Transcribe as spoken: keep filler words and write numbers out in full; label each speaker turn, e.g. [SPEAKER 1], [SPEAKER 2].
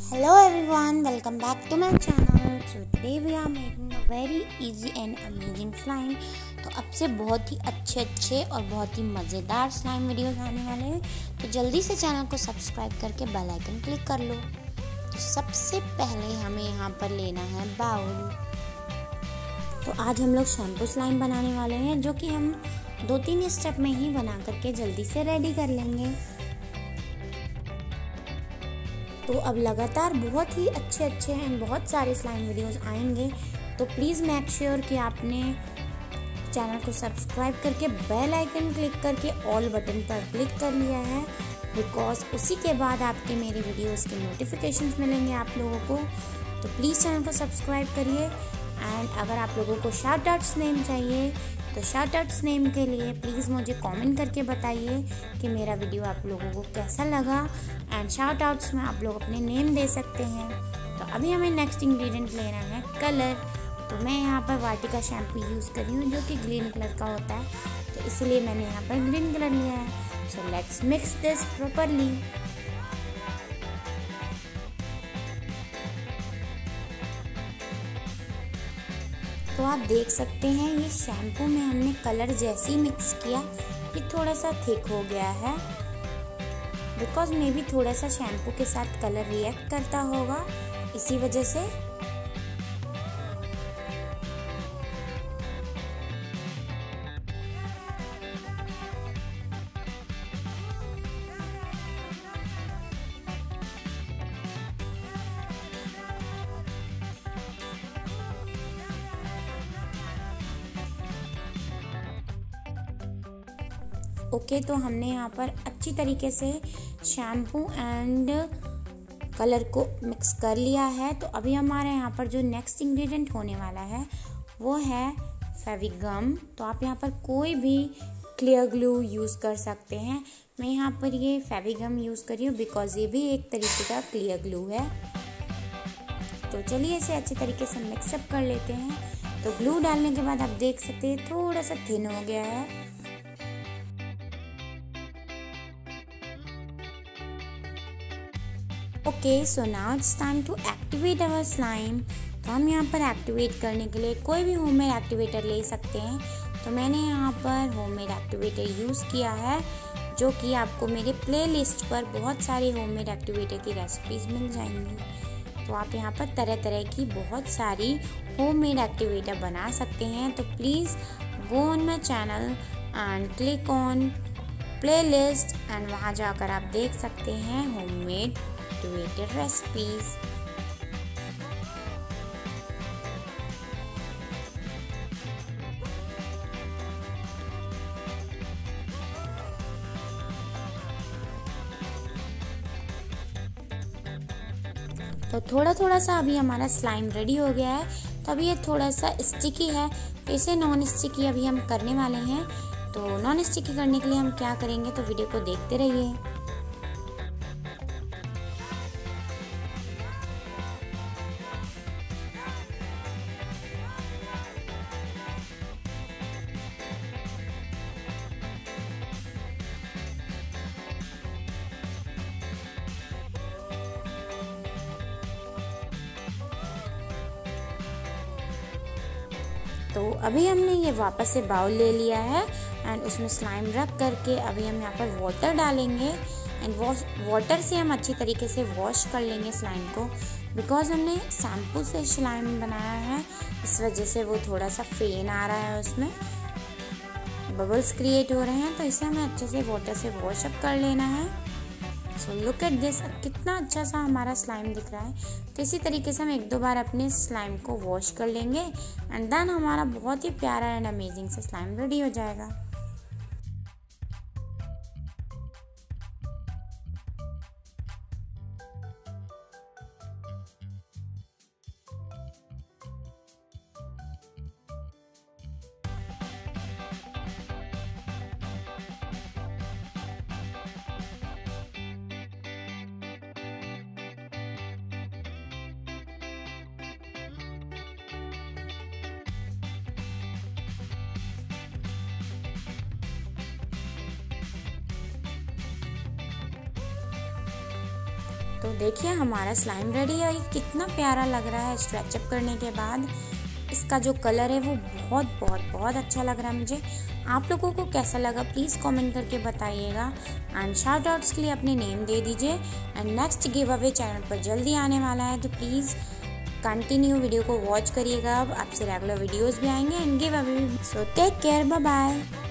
[SPEAKER 1] Hello everyone, welcome back to my channel. So today we are making a very easy and amazing slime. तो अब से बहुत ही अच्छे अच्छे और बहुत ही मज़ेदार स्लाइम वीडियोस आने वाले हैं, तो जल्दी से चैनल को सब्सक्राइब करके बेल आइकन क्लिक कर लो। तो सबसे पहले हमें यहाँ पर लेना है बाउल। तो आज हम लोग शैम्पू स्लाइम बनाने वाले हैं, जो कि हम दो तीन स्टेप में ही बना करके जल्दी से रेडी कर लेंगे। तो अब लगातार बहुत ही अच्छे अच्छे एंड बहुत सारे स्लाइम वीडियोस आएंगे, तो प्लीज़ मेक श्योर कि आपने चैनल को सब्सक्राइब करके बेल आइकन क्लिक करके ऑल बटन पर क्लिक कर लिया है, बिकॉज उसी के बाद आपके मेरे वीडियोस के नोटिफिकेशंस मिलेंगे आप लोगों को। तो प्लीज़ चैनल को सब्सक्राइब करिए। एंड अगर आप लोगों को शाउट आउट्स नेम चाहिए तो शाउट आउट्स नेम के लिए प्लीज़ मुझे कमेंट करके बताइए कि मेरा वीडियो आप लोगों को कैसा लगा। एंड शाउट आउट्स में आप लोग अपने नेम दे सकते हैं। तो अभी हमें नेक्स्ट इंग्रेडिएंट लेना है कलर। तो मैं यहाँ पर वाटिका शैम्पू यूज़ कर रही हूँ, जो कि ग्रीन कलर का होता है, तो इसलिए मैंने यहाँ पर ग्रीन कलर लिया है। So let's mix this properly. तो आप देख सकते हैं ये शैम्पू में हमने कलर जैसे ही मिक्स किया, ये थोड़ा सा थिक हो गया है, बिकॉज मे बी थोड़ा सा शैम्पू के साथ कलर रिएक्ट करता होगा, इसी वजह से। ओके okay, तो हमने यहाँ पर अच्छी तरीके से शैम्पू एंड कलर को मिक्स कर लिया है। तो अभी हमारे यहाँ पर जो नेक्स्ट इंग्रेडिएंट होने वाला है वो है फेविगम। तो आप यहाँ पर कोई भी क्लियर ग्लू यूज़ कर सकते हैं। मैं यहाँ पर ये फेविगम यूज़ कर रही हूँ, बिकॉज ये भी एक तरीके का क्लियर ग्लू है। तो चलिए इसे अच्छे तरीके से मिक्सअप कर लेते हैं। तो ग्लू डालने के बाद आप देख सकते हैं थोड़ा सा थिन हो गया है। Okay, so now it's time to activate our slime. तो हम यहाँ पर एक्टिवेट करने के लिए कोई भी होममेड एक्टिवेटर ले सकते हैं। तो मैंने यहाँ पर होममेड एक्टिवेटर यूज़ किया है, जो कि आपको मेरे प्लेलिस्ट पर बहुत सारी होममेड एक्टिवेटर की रेसिपीज़ मिल जाएंगी। तो आप यहाँ पर तरह तरह की बहुत सारी होममेड एक्टिवेटर बना सकते हैं। तो please go on my channel and click on playlist, and वहाँ जाकर आप देख सकते हैं होममेड एक्टिवेटेड रेसिपीज। तो थोड़ा थोड़ा सा अभी हमारा स्लाइम रेडी हो गया है। तो अभी ये थोड़ा सा स्टिकी है, तो इसे नॉन स्टिकी अभी हम करने वाले हैं। तो नॉन स्टिकी करने के लिए हम क्या करेंगे, तो वीडियो को देखते रहिए। तो अभी हमने ये वापस से बाउल ले लिया है एंड उसमें स्लाइम रख करके अभी हम यहाँ पर वाटर डालेंगे। एंड वॉश वाटर से हम अच्छी तरीके से वॉश कर लेंगे स्लाइम को, बिकॉज हमने शैम्पू से स्लाइम बनाया है, इस वजह से वो थोड़ा सा फेन आ रहा है, उसमें बबल्स क्रिएट हो रहे हैं। तो इसे हमें अच्छे से वाटर से वॉश अप कर लेना है। सो लुक एट दिस, कितना अच्छा सा हमारा स्लाइम दिख रहा है। तो इसी तरीके से हम एक दो बार अपने स्लाइम को वॉश कर लेंगे एंड देन हमारा बहुत ही प्यारा एंड अमेजिंग सा स्लाइम रेडी हो जाएगा। तो देखिए हमारा स्लाइम रेडी है। ये कितना प्यारा लग रहा है स्ट्रेचअप करने के बाद। इसका जो कलर है वो बहुत बहुत बहुत अच्छा लग रहा है मुझे। आप लोगों को कैसा लगा प्लीज़ कमेंट करके बताइएगा। एंड शाउट आउट्स के लिए अपने नेम दे दीजिए। And next giveaway channel पर जल्दी आने वाला है, तो प्लीज़ कंटिन्यू वीडियो को वॉच करिएगा। अब आपसे रेगुलर वीडियोस भी आएंगे and giveaway. So take care, bye bye.